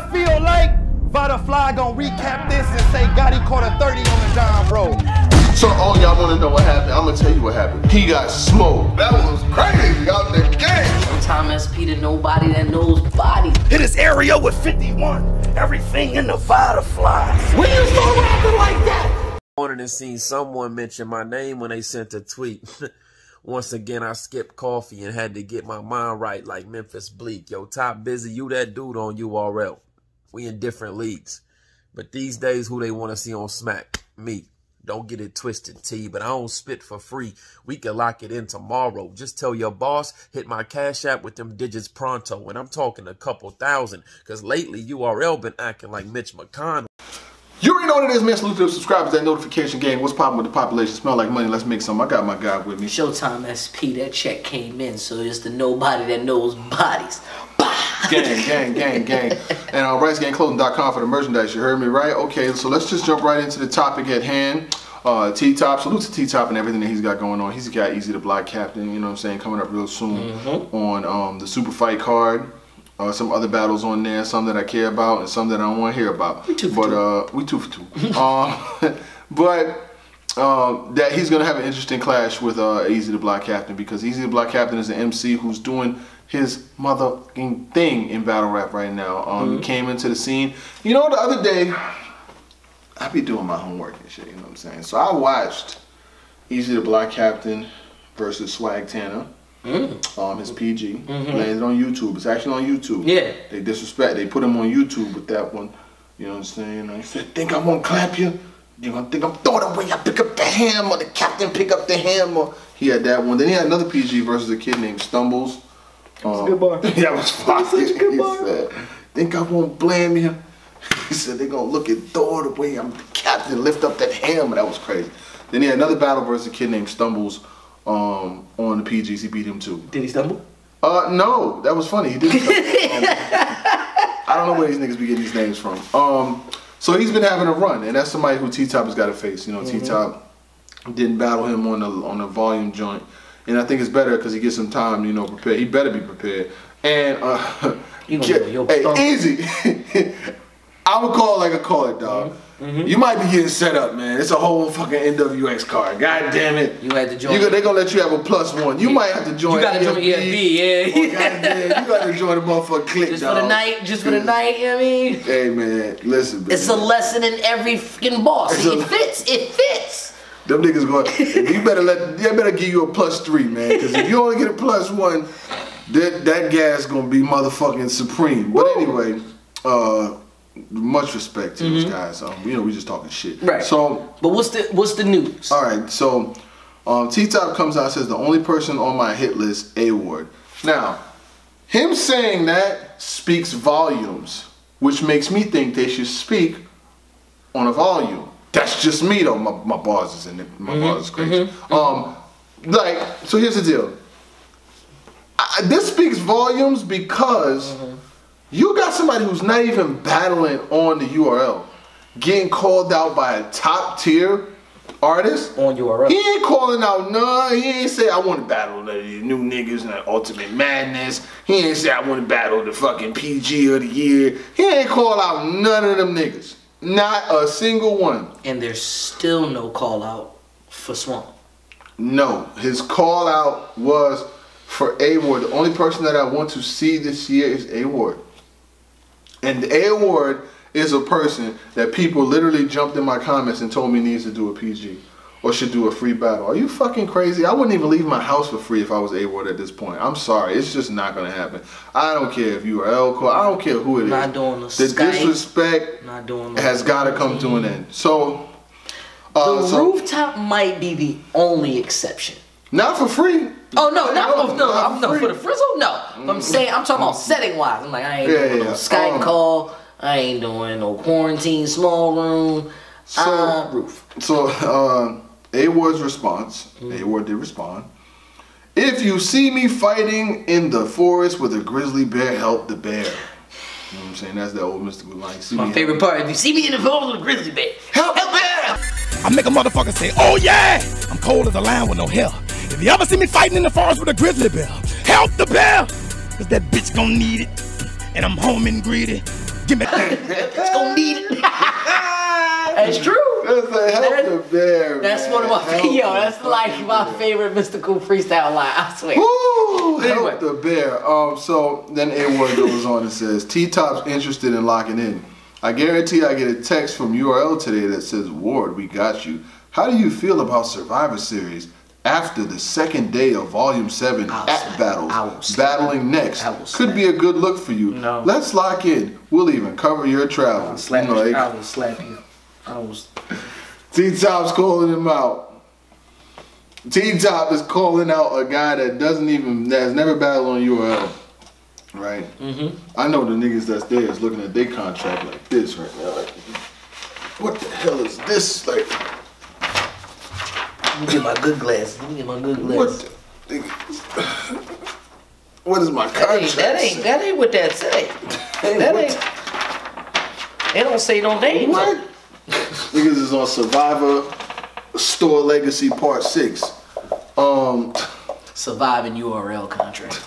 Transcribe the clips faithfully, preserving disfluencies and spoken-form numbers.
feel like Butterfly gonna recap this and say Gotti caught a thirty on the Don Road. So all y'all wanna know what happened? I'm gonna tell you what happened. He got smoked. That was crazy out the game. Sometimes S P to nobody that knows body. Hit his area with fifty-one. Everything in the Butterfly. When you start rapping like that? I wanted to see someone mention my name when they sent a tweet. Once again, I skipped coffee and had to get my mind right like Memphis Bleak. Yo, Top Busy, you that dude on U R L. We in different leagues. But these days, who they want to see on Smack? Me. Don't get it twisted, T, but I don't spit for free. We can lock it in tomorrow. Just tell your boss, hit my Cash App with them digits pronto. And I'm talking a couple thousand, because lately U R L been acting like Mitch McConnell. You already know what it is, man. Salute to the subscribers, that notification game. What's poppin' with the population? Smell like money. Let's make some. I got my guy with me. Showtime S P, that check came in, so it's the nobody that knows bodies. Gang, gang, gang, gang. And uh, rice gang clothing dot com for the merchandise. You heard me right? Okay, so let's just jump right into the topic at hand. Uh, T-Top, salute to T-Top and everything that he's got going on. He's got Easy the Block Captain, you know what I'm saying, coming up real soon mm-hmm. on um, the Super Fight card. Uh, some other battles on there, some that I care about and some that I don't want to hear about. We two for but two. uh, we two for two. um, but uh, that he's gonna have an interesting clash with uh, Easy the Block Captain, because Easy the Block Captain is an M C who's doing his motherfucking thing in battle rap right now. Um, mm-hmm. He came into the scene. You know, the other day, I be doing my homework and shit. You know what I'm saying? So I watched Easy the Block Captain versus Swag Tanner. Mm. Um, his P G mm-hmm. landed on YouTube. It's actually on YouTube. Yeah. They disrespect. They put him on YouTube with that one. You know what I'm saying? He said, "Think I won't clap you? You gonna think I'm throwing away? I pick up the hammer. The captain pick up the hammer." He had that one. Then he had another P G versus a kid named Stumbles. That's um, a good bar. That was fire. Such a good bar. He said, "Think I won't blame you?" He said, "They gonna look and throw it away. I'm the captain. Lift up that hammer." That was crazy. Then he had another battle versus a kid named Stumbles. Um, on the P Gs, he beat him too. Did he stumble? Uh, no, that was funny. He did. um, I don't know where these niggas be getting these names from. Um, so he's been having a run, and that's somebody who T-Top has got to face. You know, mm-hmm. T-Top didn't battle him on the on the volume joint, and I think it's better because he gets some time. You know, prepared. He better be prepared. And uh, you know, hey, Easy. I would call it like I call it, dog. Mm-hmm. Mm-hmm. You might be getting set up, man. It's a whole fucking N W X card. God damn it. You had to join. You, they gonna let you have a plus one. You yeah. might have to join. You gotta join E F B, yeah. Oh, goddamn, you gotta join the motherfucking clique, Just dog. for the night, just for the night, you know what I mean? Hey, man, listen, man. It's a lesson in every freaking boss. See, it fits, it fits. Them niggas going, you better let, they better give you a plus three, man. Because if you only get a plus one, that, that gas gonna be motherfucking supreme. But Woo. anyway, uh, much respect to mm-hmm. those guys. Um, you know, we just talking shit. Right. So, but what's the what's the news? All right. So, um, T-Top comes out and says the only person on my hit list, A-Ward. Now, him saying that speaks volumes, which makes me think they should speak on a volume. That's just me though. My, my bars is in it. My mm-hmm. bars is crazy. Mm-hmm. Um, like, so here's the deal. I, this speaks volumes because. Mm-hmm. You got somebody who's not even battling on the U R L, getting called out by a top tier artist on U R L. He ain't calling out none. He ain't say I want to battle the new niggas and the Ultimate Madness. He ain't say I want to battle the fucking P G of the year. He ain't call out none of them niggas. Not a single one. And there's still no call out for Swamp. No, his call out was for A-Ward. The only person that I want to see this year is A-Ward. And A-Ward is a person that people literally jumped in my comments and told me needs to do a P G or should do a free battle. Are you fucking crazy? I wouldn't even leave my house for free if I was A-Ward at this point. I'm sorry. It's just not going to happen. I don't care if you are Elco. I don't care who it is. Not doing the The Skype, disrespect not doing has got to come to an end. So, uh, the so, rooftop might be the only exception. Not for free. Oh no, not no, for, no, not I'm, no, for the frizzle, no. Mm. I'm saying, I'm talking about setting wise. I'm like, I ain't yeah, doing yeah. no Skype um, call. I ain't doing no quarantine small room. So, uh, roof. So, uh, A-Ward's response. Mm. A-Ward did respond. If you see me fighting in the forest with a grizzly bear, help the bear. You know what I'm saying? That's that old mystical line. See My favorite part. If you see me in the forest with a grizzly bear, help, help bear. I make a motherfucker say, oh yeah, I'm cold as a lion with no hair. If you ever see me fighting in the forest with a grizzly bear, help the bear, cause that bitch gon' need it, and I'm home and greedy. Give me. It's gonna need it. That's true. That's like help That- the bear. That's man. one of my Help favorite. Yo, the that's like fucking my bear. favorite mystical freestyle line. I swear. Woo! Anyway. Help the bear. Um, so then A-Ward goes on and says, T-Top's interested in locking in. I guarantee I get a text from U R L today that says, Ward, we got you. How do you feel about Survivor Series after the second day of Volume seven I'll at slap- battles? I will slap Battling next. I will Could slap be a good look for you. No. Let's lock in. We'll even cover your travel. Slap You know, you. like, I will slap you. I will. T-Top's calling him out. T-Top is calling out a guy that doesn't even, that has never battled on U R L. Right? Mm-hmm. I know the niggas that's there is looking at their contract like this right now. Like, what the hell is this? Like, Let me get my good glasses. Let me get my good glasses. what the, what is my That contract? ain't, that ain't say? that ain't what that say. That What? ain't. It don't say no names. What? Niggas is on Survivor Store Legacy Part six. Um, Surviving U R L contract.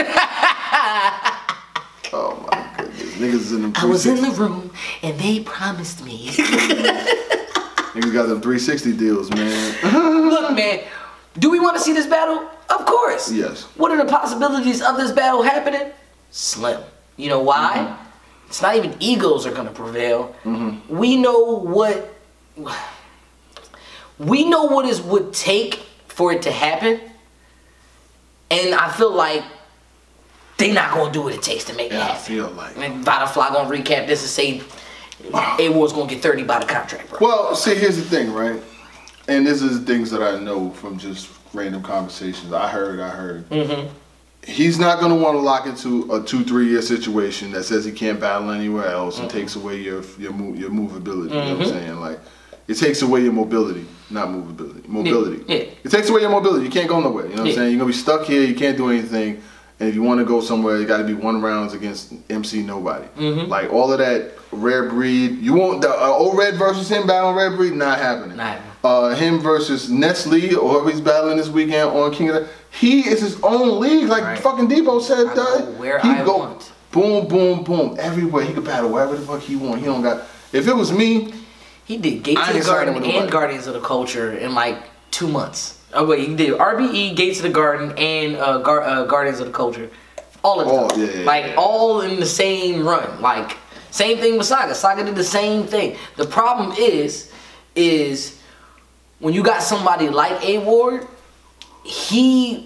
oh my goodness. Niggas is in them I was in three sixty. the room and they promised me. Niggas got them three sixty deals, man. Look, man, do we want to see this battle? Of course. Yes. What are the possibilities of this battle happening? Slim. You know why? Mm-hmm. It's not even egos are gonna prevail. Mm-hmm. We know what we know what it would take for it to happen, and I feel like they not gonna do what it takes to make it Yeah, I happen. feel like. And Butterfly gonna recap this and say A-Ward's gonna get thirty by the contract, bro. Well, see, here's the thing, right? And this is things that I know from just random conversations. I heard, I heard. Mm-hmm. He's not going to want to lock into a two, three year situation that says he can't battle anywhere else and takes away your your move, your movability. You know what I'm saying? Like, it takes away your mobility, not movability. Mobility. Yeah, yeah. It takes away your mobility. You can't go nowhere. You know what Yeah. I'm saying? You're going to be stuck here. You can't do anything. And if you want to go somewhere, you got to be one rounds against M C nobody. Mm-hmm. Like all of that rare breed. You won't the uh, old red versus him battle rare breed not happening. Not happening. Uh, him versus Nestle or whoever he's battling this weekend on King of the. He is his own league, like Right. fucking Debo said. I uh, go where he I go want. boom, boom, boom, everywhere. He could battle wherever the fuck he want. He don't got. If it was me, He did Gates I of the ain't signing Garden with and nobody. Guardians of the Culture in like two months. Oh wait, he did R B E, Gates of the Garden, and uh, Gar- uh, Guardians of the Culture. All of them. Oh, yeah, yeah, like yeah. all in the same run. Like same thing with Saga. Saga did the same thing. The problem is, is when you got somebody like A-Ward, he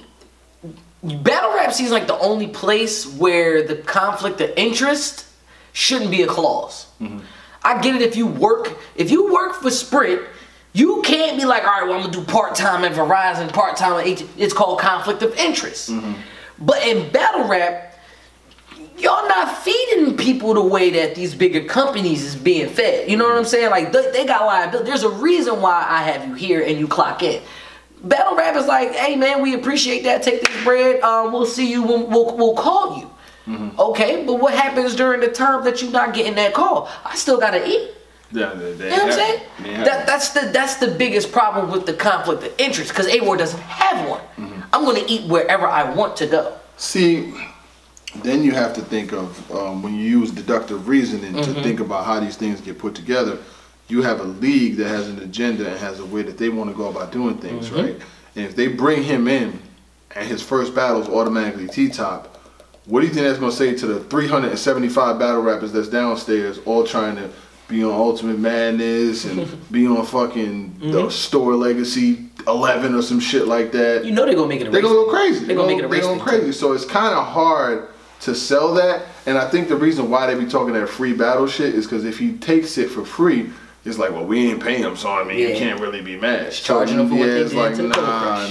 battle rap seems like the only place where the conflict of interest shouldn't be a clause. Mm-hmm. I get it if you work if you work for Sprint, you can't be like, all right, well, I'm gonna do part-time at Verizon, part-time at H. It's called conflict of interest. Mm-hmm. But in battle rap, y'all not feeding people the way that these bigger companies is being fed. You know what I'm saying? Like they, they got liability. There's a reason why I have you here and you clock in. Battle rap is like, hey man, we appreciate that. Take this bread. Um, we'll see you when we'll we'll call you. Mm-hmm. Okay, but what happens during the time that you're not getting that call? I still gotta eat. yeah, they, they You know what I'm saying? That, that's the that's the biggest problem with the conflict of interest because A-Ward doesn't have one. Mm-hmm. I'm gonna eat wherever I want to go. See, then you have to think of um, when you use deductive reasoning Mm-hmm. to think about how these things get put together. You have a league that has an agenda and has a way that they want to go about doing things, Mm-hmm. right? And if they bring him in, and his first battle is automatically T-Top, what do you think that's going to say to the three hundred seventy-five battle rappers that's downstairs, all trying to be on Ultimate Madness and be on fucking the Mm-hmm. Store Legacy eleven or some shit like that? You know they're gonna make it a They're race. gonna go crazy. They're gonna make it a They're race going thing, crazy. So it's kind of hard to sell that. And I think the reason why they be talking that free battle shit is because if he takes it for free, it's like, well, we ain't paying him, so I mean, you Yeah. can't really be mad. Charging them for what yeah, they it's did like, to the nah,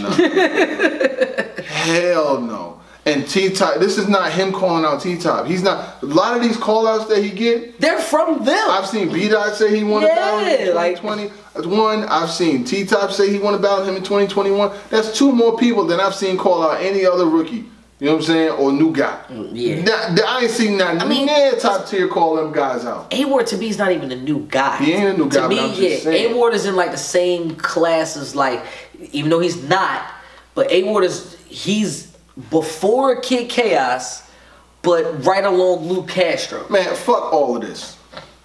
Color nah. Hell no. And T-Top, this is not him calling out T-Top. He's not. A lot of these call outs that he get, They're from them. I've seen B-Dot say he want to Yeah, battle him in like- twenty twenty. That's one. I've seen T-Top say he want to battle him in twenty twenty-one. That's two more people than I've seen call out any other rookie. You know what I'm saying? Or new guy. yeah. Not, I ain't seen that. I mean, mean, near top tier call them guys out. A-Ward to me is not even a new guy. He ain't a new guy, To but me, I'm just yeah, saying. A-Ward is in like the same class as like, even though he's not, but A-Ward is, he's before Kid Chaos, but right along Luke Castro. Man, fuck all of this.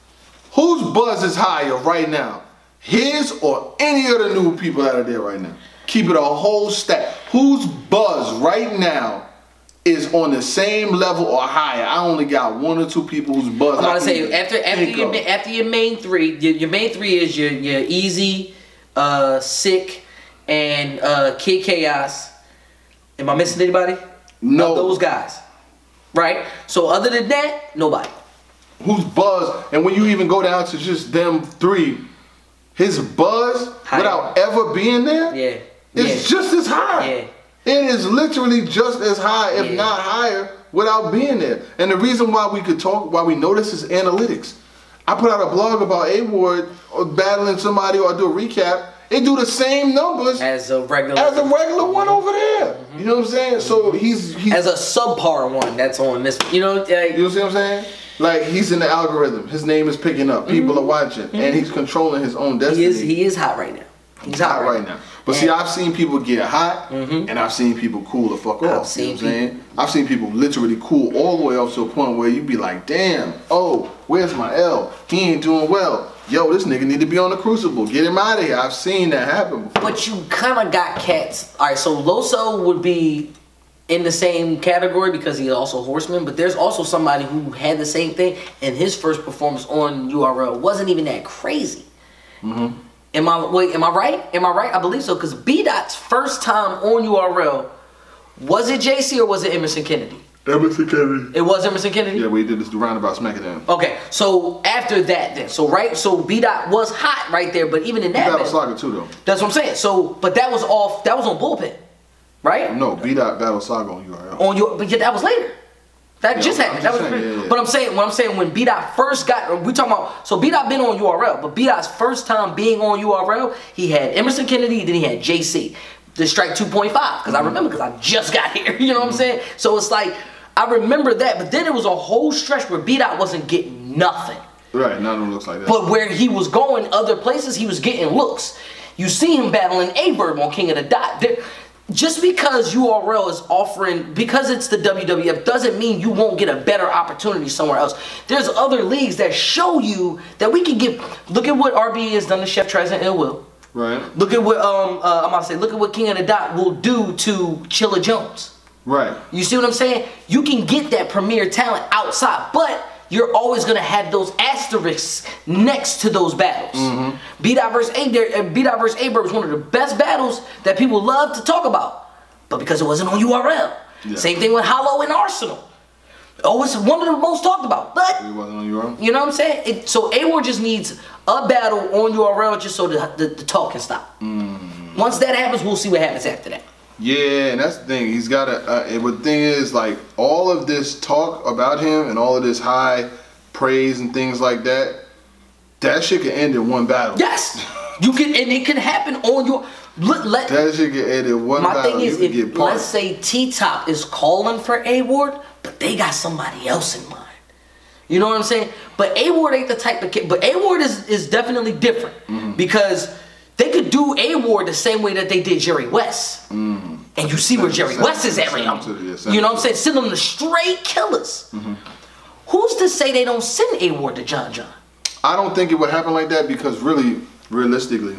Whose buzz is higher right now? His or any of the new people that are there right now? Keep it a whole stack. Whose buzz right now is on the same level or higher? I only got one or two people whose buzz. I'm gonna say after after think your of. after your main three, your, your main three is your your Easy, uh, Sick, and uh, Kid Chaos. Am I missing anybody? No. Of those guys, right? So other than that, nobody. Whose buzz, and when you even go down to just them three, his buzz Higher. without ever being there, Yeah. it's yeah. just as high. Yeah. It is literally just as high, if Yeah. not higher, without being there. And the reason why we could talk, why we know this is analytics. I put out a blog about A Ward or battling somebody, or I do a recap. It do the same numbers As a regular. as a regular one over there. You know what I'm saying? So he's he's As a subpar one that's on this. You know. Like, you know what I'm saying? Like, he's in the algorithm. His name is picking up. People Mm-hmm. are watching, and he's controlling his own destiny. he is he is hot right now. He's, He's hot right now. But see, And- I've seen people get hot, Mhm. and I've seen people cool the fuck I've off. seen You know what I'm saying? I've seen people literally cool all the way up to a point where you be like, damn, oh, where's my L? He ain't doing well. Yo, this nigga need to be on the crucible. Get him out of here. I've seen that happen before. But you kind of got cats. All right, so Loso would be in the same category because he's also Horseman. But there's also somebody who had the same thing, and his first performance on U R L wasn't even that crazy. Mm-hmm. Am I wait? Am I right? Am I right? I believe so. Because B Dot's first time on U R L, was it J C or was it Emerson Kennedy? Emerson Kennedy. It was Emerson Kennedy. Yeah, we did this roundabout SmackDown. Okay, so after that, then, so right, so B Dot was hot right there, but even in that, Battle match- Saga too, though. that's what I'm saying. So, but that was off. That was on Bullpen, right? No, B Dot Battle Saga on U R L. On your, but yeah, that was later. That Yeah, just I'm happened. just That was, saying, yeah, yeah. But I'm saying, when I'm saying when B Dot first got, we talking about. So B Dot been on U R L, but B Dot's first time being on U R L, he had Emerson Kennedy, then he had J C, the Strike two point five. Because I remember, because I just got here. You know what I'm saying? So it's like I remember that, but then it was a whole stretch where B Dot wasn't getting nothing. Right, none of them looks like that. But where he was going other places, he was getting looks. You see him battling A-Verb on King of the Dot. There, just because U R L is offering, because it's the W W F, doesn't mean you won't get a better opportunity somewhere else. There's other leagues that show you that we can get. Look at what R B E has done to Chef Trez and Ill Will. Right. Look at what um uh, I'm about to say. Look at what King of the Dot will do to Chilla Jones. Right. You see what I'm saying? You can get that premier talent outside, but you're always gonna have those asterisks next to those battles. Mm-hmm. B Dot versus A B Dot versus A-Verb is one of the best battles that people love to talk about, but because it wasn't on U R L. Yeah. Same thing with Hollow and Arsenal. Oh, it's one of the most talked about, but It wasn't on U R L. you know what I'm saying? It, so A-Ward just needs a battle on U R L just so the, the, the talk can stop. Mm. Once that happens, we'll see what happens after that. Yeah, and that's the thing. He's got a. Uh, and the thing is, like, all of this talk about him and all of this high praise and things like that, that shit can end in one battle. Yes, you can, and it can happen on your. Let, let, That shit can end in one my battle. thing is, you can if get parked. let's say T-Top is calling for A-Ward, but they got somebody else in mind. You know what I'm saying? But A-Ward ain't the type of kid. But A-Ward is is definitely different Mm-hmm. because they could do A-Ward the same way that they did Jerry West. Mm. And you see where Jerry Send- West is at send right him to the- yeah, now. send You know him what I'm to saying? Send them to straight killers. Mm-hmm. Who's to say they don't send A-Ward to John John? I don't think it would happen like that because really, realistically,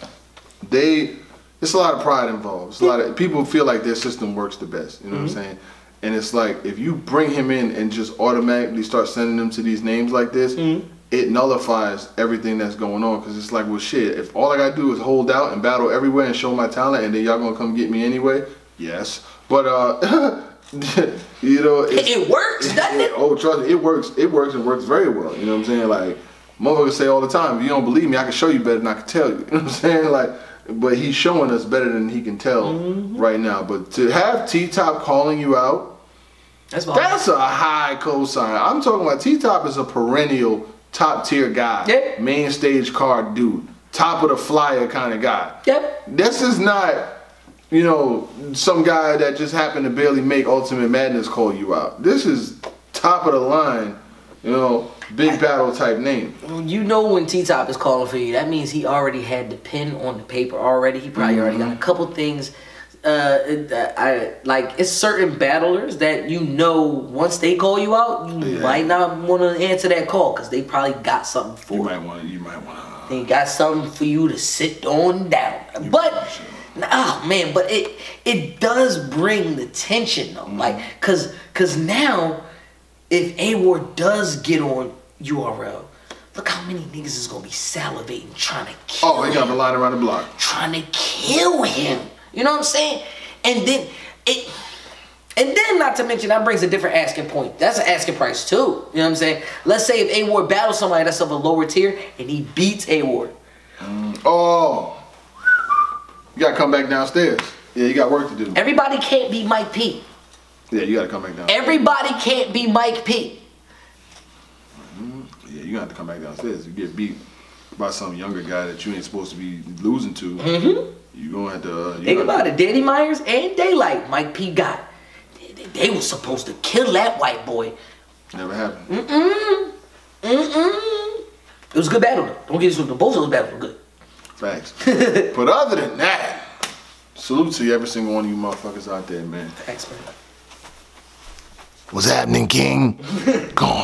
they it's a lot of pride involved. It's a lot of people feel like their system works the best. You know Mm-hmm. what I'm saying? And it's like if you bring him in and just automatically start sending them to these names like this, Mm-hmm. it nullifies everything that's going on. Because it's like, well, shit. If all I gotta do is hold out and battle everywhere and show my talent, and then y'all gonna come get me anyway, yes. But uh, you know, it's, It works, doesn't it? Oh, trust me, it works. It works and works very well. You know what I'm saying? Like, motherfuckers say all the time, if you don't believe me, I can show you better than I can tell you. You know what I'm saying? Like, but he's showing us better than he can tell Mm-hmm. right now. But to have T-Top calling you out, That's that's a high cosign. I'm talking about T-Top is a perennial top tier guy. Yeah. Main stage card dude. Top of the flyer kind of guy. Yep. This is not, you know, some guy that just happened to barely make Ultimate Madness call you out. This is top of the line, you know, big battle type name. You know when T-Top is calling for you, that means he already had the pen on the paper already. He probably already got a couple things uh, it, uh, I like it's certain battlers that you know once they call you out, you Yeah. might not want to answer that call because they probably got something for You you. might want to. You might want to. They got something for you to sit on down. But oh man, but it it does bring the tension though, Mm-hmm. like cause cause now if A-Ward does get on U R L, look how many niggas is gonna be salivating trying to kill Oh, he got him. the line around the block. Trying to kill him. You know what I'm saying? And then it and then not to mention that brings a different asking point. That's an asking price too. You know what I'm saying? Let's say if A-Ward battles somebody that's of a lower tier and he beats A-Ward. Mm. Oh, you gotta come back downstairs. Yeah, you got work to do. Everybody can't be Mike P. Yeah, you gotta come back downstairs. Everybody can't be Mike P. Yeah, you have to come back downstairs. You get beat by some younger guy that you ain't supposed to be losing to. Mm-hmm. You gonna have to. Uh, you Think gotta- about it. Danny Myers and Daylight, Mike P got. They, they, they were supposed to kill that white boy. Never happened. Mm-mm. Mm-mm. It was a good battle though. Don't get this with both of those battles were good. Facts. But other than that, salute to every single one of you motherfuckers out there, man. Thanks, man. What's happening, King? Go on.